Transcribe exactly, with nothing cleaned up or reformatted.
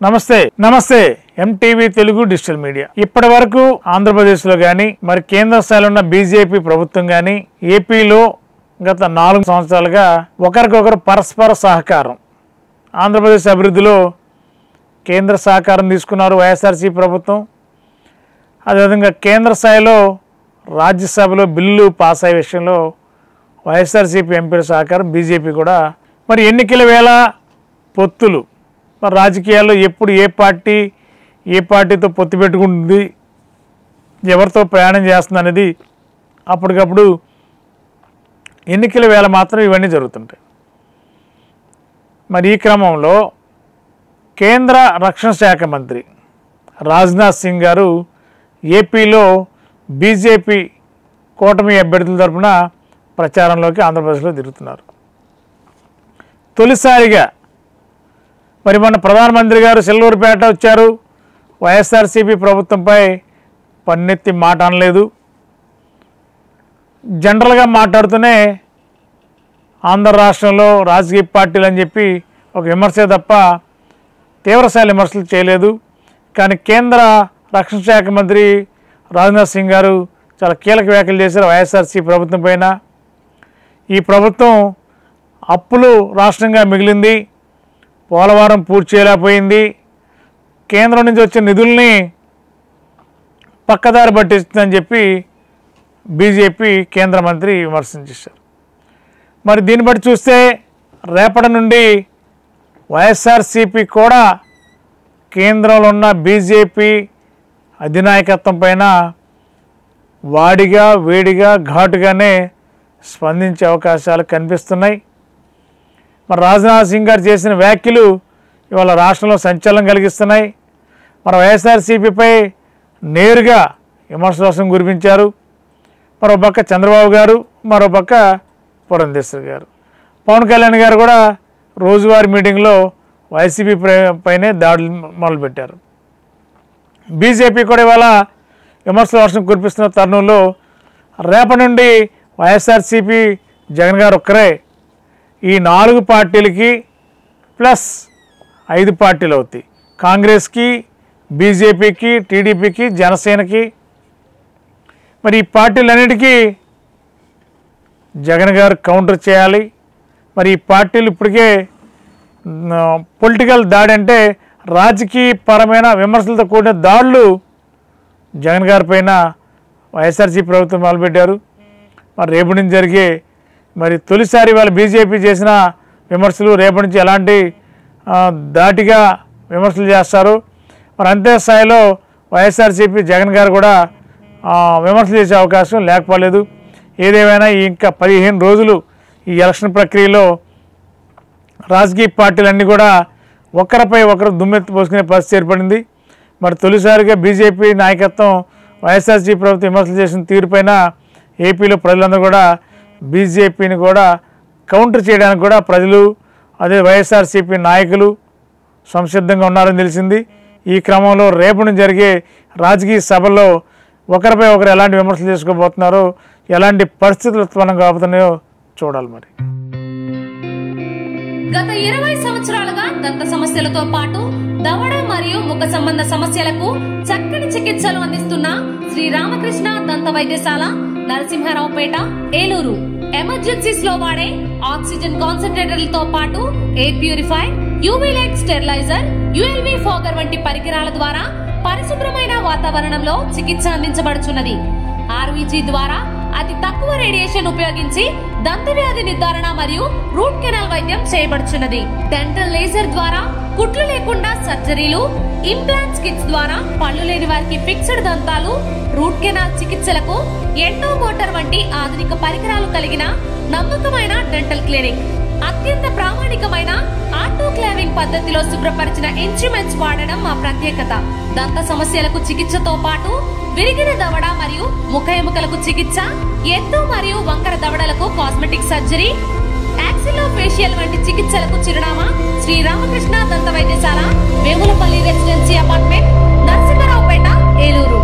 నమస్తే నమస్తే MTV Telugu digital media. ఇప్పటి వరకు ఆంధ్రప్రదేశ్లో కానీ మరి కేంద్ర స్థాయిలో ఉన్న బీజేపీ ప్రభుత్వం కానీ ఏపీలో గత నాలుగు సంవత్సరాలుగా ఒకరికొకరు పరస్పర సహకారం, ఆంధ్రప్రదేశ్ అభివృద్ధిలో కేంద్ర సహకారం తీసుకున్నారు వైఎస్ఆర్సీ ప్రభుత్వం. అదేవిధంగా కేంద్ర స్థాయిలో రాజ్యసభలో బిల్లు పాస్ అయ్యే విషయంలో వైఎస్ఆర్సీపీ ఎంపీల సహకారం, బీజేపీ కూడా. మరి ఎన్నికల వేళ పొత్తులు, మరి రాజకీయాల్లో ఎప్పుడు ఏ పార్టీ ఏ పార్టీతో పొత్తు పెట్టుకుంటుంది, ఎవరితో ప్రయాణం చేస్తుంది అనేది అప్పటికప్పుడు ఎన్నికల వేళ మాత్రం ఇవన్నీ జరుగుతుంటాయి. మరి ఈ క్రమంలో కేంద్ర రక్షణ శాఖ మంత్రి రాజ్నాథ్ సింగ్ గారు ఏపీలో బీజేపీ కూటమి అభ్యర్థుల తరఫున ప్రచారంలోకి ఆంధ్రప్రదేశ్లో తిరుగుతున్నారు. తొలిసారిగా మరి మొన్న ప్రధానమంత్రి గారు సెల్లూరుపేట వచ్చారు, వైఎస్ఆర్సీపీ ప్రభుత్వంపై పన్నెత్తి మాట అనలేదు. జనరల్గా మాట్లాడుతూనే ఆంధ్ర రాష్ట్రంలో రాజకీయ పార్టీలు అని చెప్పి ఒక విమర్శే తప్ప తీవ్రస్థాయి విమర్శలు చేయలేదు. కానీ కేంద్ర రక్షణ శాఖ మంత్రి రాజ్నాథ్ సింగ్ గారు చాలా కీలక వ్యాఖ్యలు చేశారు వైఎస్ఆర్సీ ప్రభుత్వం పైన. ఈ ప్రభుత్వం అప్పులు రాష్ట్రంగా మిగిలింది, పోలవరం పూర్తి చేయలేకపోయింది, కేంద్రం నుంచి వచ్చే నిధుల్ని పక్కదారి పట్టిస్తుందని చెప్పి బీజేపీ కేంద్ర మంత్రి విమర్శించారు. మరి దీన్ని బట్టి చూస్తే రేపటి నుండి వైఎస్ఆర్సీపీ కూడా కేంద్రంలో ఉన్న బీజేపీ అధినాయకత్వం పైన వాడిగా వేడిగా ఘాటుగానే స్పందించే అవకాశాలు కనిపిస్తున్నాయి. మరి రాజ్నాథ్ సింగ్ గారు చేసిన వ్యాఖ్యలు ఇవాళ రాష్ట్రంలో సంచలనం కలిగిస్తున్నాయి. మన వైఎస్ఆర్సీపీపై నేరుగా విమర్శలు కురిపించారు. మరో పక్క చంద్రబాబు గారు, మరో పక్క పురంధేశ్వరి గారు, పవన్ కళ్యాణ్ గారు కూడా రోజువారీ మీటింగ్లో వైసీపీ పైనే దాడులు మొదలుపెట్టారు. బీజేపీ కూడా ఇవాళ విమర్శల వర్షం కురిపిస్తున్న తరుణంలో రేపటి నుండి వైఎస్ఆర్సీపీ జగన్ గారు ఒక్కరే ఈ నాలుగు పార్టీలకి ప్లస్ ఐదు పార్టీలు అవుతాయి. కాంగ్రెస్కి, బీజేపీకి, టీడీపీకి, జనసేనకి. మరి ఈ పార్టీలన్నిటికీ జగన్ గారు కౌంటర్ చేయాలి. మరి ఈ పార్టీలు ఇప్పటికే పొలిటికల్ దాడి అంటే రాజకీయపరమైన విమర్శలతో కూడిన దాడులు జగన్ గారి పైన వైఎస్ఆర్సీ ప్రభుత్వం మొదలుపెట్టారు. మరి రేపటి నుంచి జరిగే మరి తొలిసారి వాళ్ళ బీజేపీ చేసిన విమర్శలు రేపటి నుంచి ఎలాంటి దాటిగా విమర్శలు చేస్తారు. మరి అంతే స్థాయిలో వైఎస్ఆర్సీపీ జగన్ గారు కూడా విమర్శలు చేసే అవకాశం లేకపోలేదు. ఏదేమైనా ఇంకా పదిహేను రోజులు ఈ ఎలక్షన్ ప్రక్రియలో రాజకీయ పార్టీలన్నీ కూడా ఒకరిపై ఒకరు దుమ్మెత్తి పోసుకునే పరిస్థితి ఏర్పడింది. మరి తొలిసారిగా బీజేపీ నాయకత్వం వైఎస్ఆర్సీ ప్రభుత్వం విమర్శలు చేసిన తీరుపైన ఏపీలో ప్రజలందరూ కూడా బీజేపీని కూడా కౌంటర్ చేయడానికి కూడా ప్రజలు, అదే వైఎస్ఆర్సీపీ నాయకులు సంసిద్ధంగా ఉన్నారని తెలిసింది. ఈ క్రమంలో రేపటి నుంచి జరిగే రాజకీయ సభల్లో ఒకరిపై ఒకరు ఎలాంటి విమర్శలు చేసుకోబోతున్నారో, ఎలాంటి పరిస్థితులు ఉత్పన్నం కాబోతున్నాయో చూడాలి. మరి గత ఇరవై సంవత్సరాలుగా దంత సమస్యలతో పాటు దవడ మరియు ముఖ సంబంధ సమస్యలకు చక్కని చికిత్సలు అందిస్తున్న శ్రీ రామకృష్ణ దంత వైద్యశాల, నరసింహారావుపేట, ఏలూరు. ఎమర్జెన్సీస్ లో వాడే ఆక్సిజన్ కాన్సంట్రేటర్లతో పాటు air purify, UV light sterilizer, ULV fogger వంటి పరికరాల ద్వారా పరిశుభ్రమైన వాతావరణంలో చికిత్స అందించబడుచున్నది. ఆర్వీజీ ద్వారా అతి తక్కువ రేడియేషన్ ఉపయోగించి దంత వ్యాధి నిర్ధారణ మరియు రూట్ కెనాల్ వైద్యం చేయబడుచున్నది. డెంటల్ లేజర్ ద్వారా కుట్లు లేకుండా సర్జరీలు, ఇంప్లాంట్స్ కిట్స్ ద్వారా పళ్ళు లేని వారికి ఫిక్స్డ్ దంతాలు, రూట్ కెనాల్ చికిత్సలకు ఎండో మోటార్ వంటి ఆధునిక పరికరాలు కలిగిన నమ్మకమైన డెంటల్ క్లినిక్. అత్యంత ప్రామాణికమైన ఆటోక్లావింగ్ పద్ధతిలో శుభ్రపరిచిన ఇన్స్ట్రుమెంట్స్ వాడడం మా ప్రత్యేకత. దంత సమస్యలకు చికిత్సతో పాటు విరిగిన దవడ మరియు ముఖ ఎముకలకు చికిత్స, ఎత్తు మరియు వంకర దవడలకు కాస్మెటిక్ సర్జరీ, యాక్సిలోఫేషియల్ వంటి చికిత్సలకు చిరునామా శ్రీ రామకృష్ణ దంత వైద్యశాల, వేములపల్లి రెసిడెన్సీ అపార్ట్మెంట్, నరసింహారావుపేట, ఏలూరు.